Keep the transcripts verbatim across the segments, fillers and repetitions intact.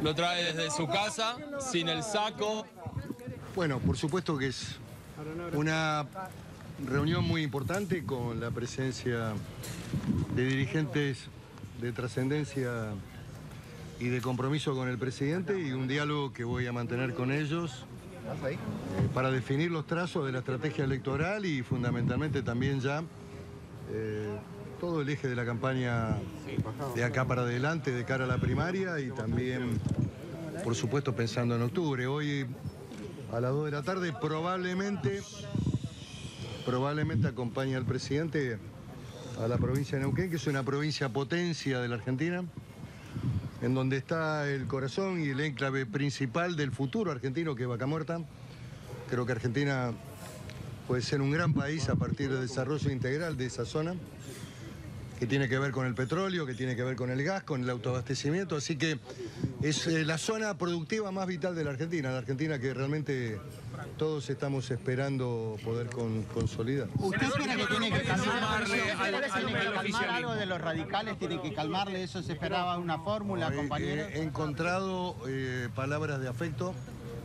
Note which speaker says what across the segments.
Speaker 1: lo trae desde su casa, sin el saco.
Speaker 2: Bueno, por supuesto que es una reunión muy importante con la presencia de dirigentes de trascendencia y de compromiso con el presidente y un diálogo que voy a mantener con ellos eh, para definir los trazos de la estrategia electoral y fundamentalmente también ya eh, todo el eje de la campaña de acá para adelante de cara a la primaria y también, por supuesto, pensando en octubre. Hoy a las dos de la tarde probablemente, probablemente acompaña al presidente a la provincia de Neuquén, que es una provincia potencia de la Argentina, en donde está el corazón y el enclave principal del futuro argentino, que es Vaca Muerta. Creo que Argentina puede ser un gran país a partir del desarrollo integral de esa zona, que tiene que ver con el petróleo, que tiene que ver con el gas, con el autoabastecimiento, así que es eh, la zona productiva más vital de la Argentina, la Argentina que realmente todos estamos esperando poder con, consolidar.
Speaker 3: ¿Usted espera que tiene que calmarle algo de los radicales? ¿Tiene que calmarle? ¿Eso se esperaba una fórmula,
Speaker 2: no,
Speaker 3: compañero?
Speaker 2: He, he encontrado eh, palabras de afecto,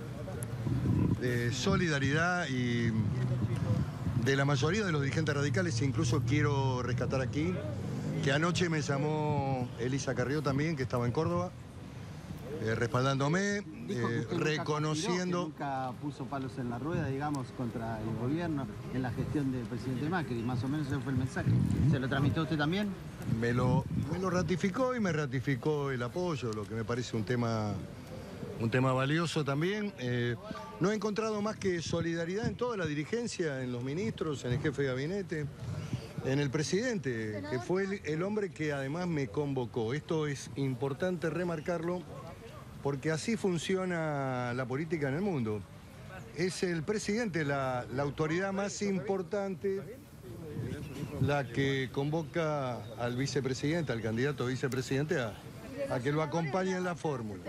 Speaker 2: de solidaridad y de la mayoría de los dirigentes radicales. Incluso quiero rescatar aquí que anoche me llamó Elisa Carrió también, que estaba en Córdoba, eh, respaldándome, eh, reconociendo...
Speaker 3: Nunca, nunca puso palos en la rueda, digamos, contra el gobierno en la gestión del presidente Macri. Más o menos ese fue el mensaje. ¿Se lo tramitó usted también?
Speaker 2: Me lo, me lo ratificó y me ratificó el apoyo, lo que me parece un tema, un tema valioso también. Eh, no he encontrado más que solidaridad en toda la dirigencia, en los ministros, en el jefe de gabinete, en el presidente, que fue el, el hombre que además me convocó. Esto es importante remarcarlo, porque así funciona la política en el mundo. Es el presidente, la, la autoridad más importante, la que convoca al vicepresidente, al candidato a vicepresidente, a, a que lo acompañe en la fórmula.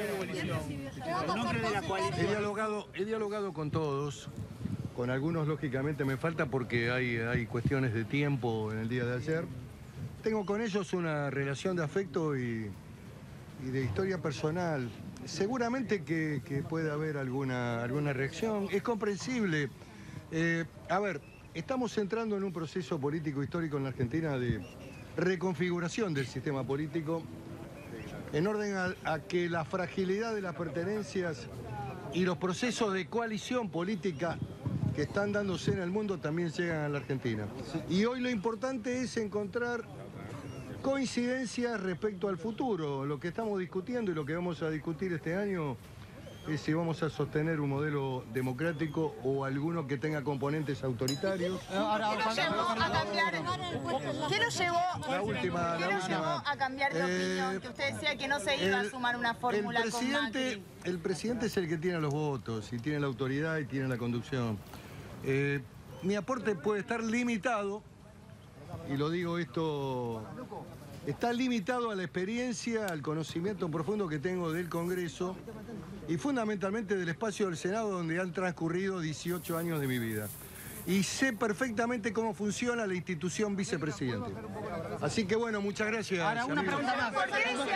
Speaker 2: He dialogado, he dialogado con todos. Con algunos, lógicamente, me falta porque hay, hay cuestiones de tiempo en el día de ayer. Tengo con ellos una relación de afecto y, y de historia personal. Seguramente que, que puede haber alguna, alguna reacción. Es comprensible. Eh, a ver, estamos entrando en un proceso político histórico en la Argentina de reconfiguración del sistema político en orden a, a que la fragilidad de las pertenencias y los procesos de coalición política que están dándose en el mundo también llegan a la Argentina. Y hoy lo importante es encontrar coincidencias respecto al futuro. Lo que estamos discutiendo y lo que vamos a discutir este año es si vamos a sostener un modelo democrático o alguno que tenga componentes autoritarios.
Speaker 4: ¿Qué lo llevó a cambiar? ¿Qué lo llevó,
Speaker 2: La última,
Speaker 4: ¿qué
Speaker 2: la
Speaker 4: lo
Speaker 2: última.
Speaker 4: llevó a cambiar de
Speaker 2: Eh,
Speaker 4: opinión? Que usted decía que no se iba
Speaker 2: el,
Speaker 4: a sumar una fórmula
Speaker 2: el
Speaker 4: con Macri.
Speaker 2: presidente, el presidente es el que tiene los votos y tiene la autoridad y tiene la conducción. Eh, mi aporte puede estar limitado, y lo digo esto, está limitado a la experiencia, al conocimiento profundo que tengo del Congreso y fundamentalmente del espacio del Senado, donde han transcurrido dieciocho años de mi vida. Y sé perfectamente cómo funciona la institución vicepresidente. Así que bueno, muchas gracias.
Speaker 3: Ahora, una
Speaker 2: amigos.
Speaker 3: pregunta más.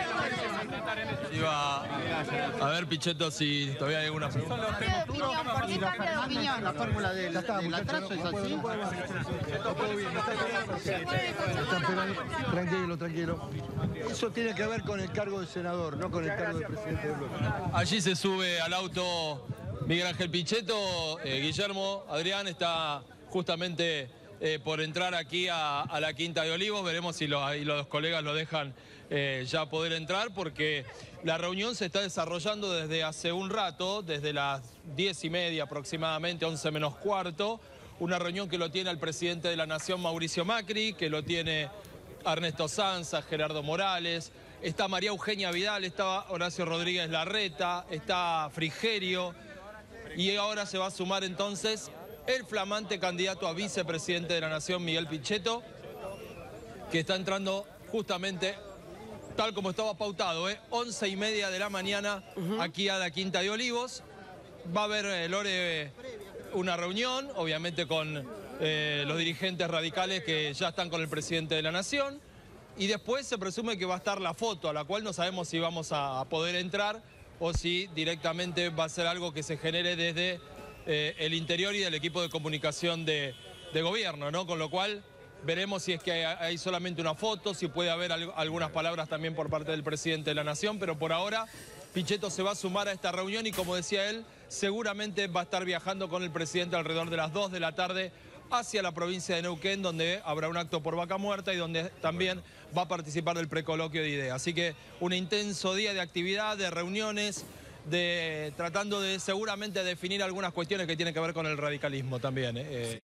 Speaker 1: Iba a ver, Pichetto, si todavía hay alguna pregunta.
Speaker 4: Cambio de opinión, ¿por qué cambio de opinión?
Speaker 3: La fórmula del,
Speaker 2: Ya está,
Speaker 3: del
Speaker 2: muchachos,
Speaker 3: atraso es
Speaker 2: no puedo,
Speaker 3: así.
Speaker 2: no puedo más. Está todo bien, está Está esperando. Tranquilo, tranquilo. Eso tiene que ver con el cargo de senador, no con el cargo de presidente del bloque.
Speaker 1: Allí se sube al auto Miguel Ángel Pichetto. eh, Guillermo, Adrián está justamente eh, por entrar aquí a, a la Quinta de Olivos. Veremos si lo, y los colegas lo dejan eh, ya poder entrar, porque la reunión se está desarrollando desde hace un rato, desde las diez y media aproximadamente, once menos cuarto. Una reunión que lo tiene el presidente de la Nación, Mauricio Macri, que lo tiene Ernesto Sanza, Gerardo Morales, está María Eugenia Vidal, está Horacio Rodríguez Larreta, está Frigerio, y ahora se va a sumar entonces el flamante candidato a vicepresidente de la Nación, Miguel Pichetto, que está entrando justamente tal como estaba pautado, ¿eh? once y media de la mañana aquí a la Quinta de Olivos. Va a haber, eh, Lore, una reunión, obviamente con eh, los dirigentes radicales que ya están con el presidente de la Nación. y después se presume que va a estar la foto, a la cual no sabemos si vamos a poder entrar o si directamente va a ser algo que se genere desde eh, el interior y del equipo de comunicación de, de gobierno, ¿no? Con lo cual veremos si es que hay, hay solamente una foto, si puede haber al, algunas palabras también por parte del presidente de la Nación, pero por ahora Pichetto se va a sumar a esta reunión y, como decía él, seguramente va a estar viajando con el presidente alrededor de las dos de la tarde hacia la provincia de Neuquén, donde habrá un acto por vaca muerta y donde también va a participar del precoloquio de ideas. Así que un intenso día de actividad, de reuniones, de tratando de seguramente definir algunas cuestiones que tienen que ver con el radicalismo también, ¿eh?